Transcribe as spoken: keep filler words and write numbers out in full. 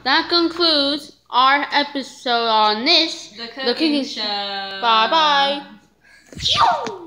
that concludes our episode on this The Cooking, the cooking Show. Bye bye.